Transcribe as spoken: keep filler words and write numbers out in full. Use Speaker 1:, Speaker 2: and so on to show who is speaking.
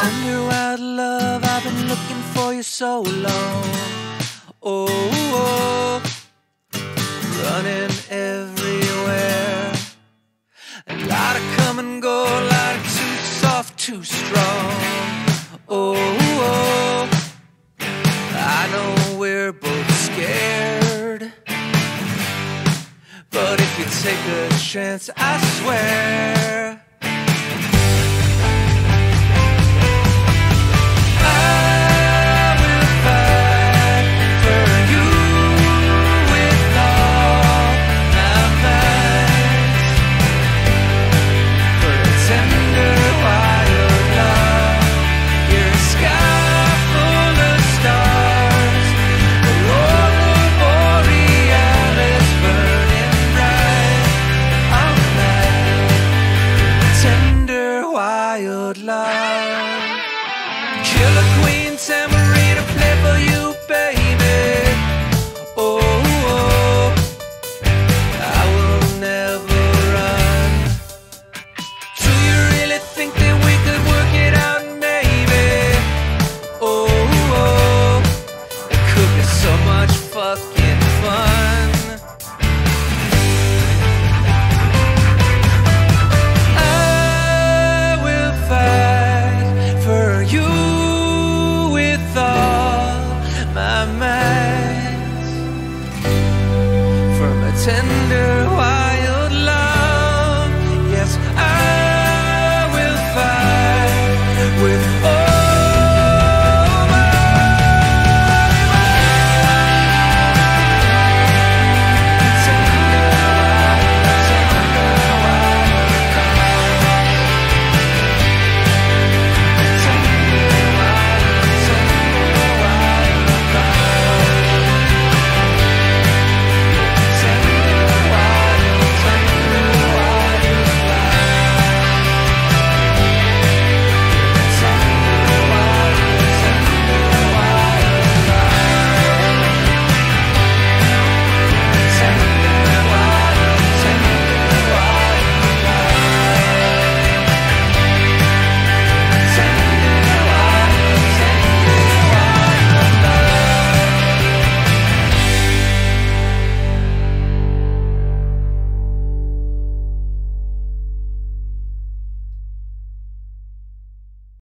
Speaker 1: Tenderwild love, I've been looking for you so long. Oh, oh, running everywhere. A lot of come and go, a lot of too soft, too strong. Oh, oh, I know we're both scared, but if you take a chance, I swear tender wild love. Yes, I will fight with all